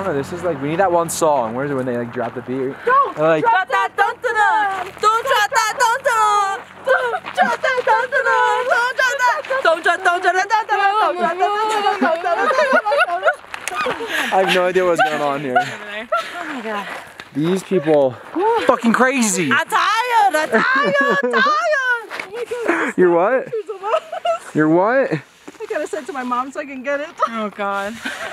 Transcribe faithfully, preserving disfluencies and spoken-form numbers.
don't know. This is like we need that one song. Where's it when they like drop the beat? Don't like, drop that, don't da da. Don't drop that, don't da da. Don't drop that, don't da da. Don't drop that. Don't drop, don't drop that, don't da da. Don't drop that, don't da da. I have no idea what's going on here. Oh my god. These people, fucking crazy. I'm tired. I'm tired. I'm tired. You're what? You're what? I gotta send it to my mom so I can get it. Oh god.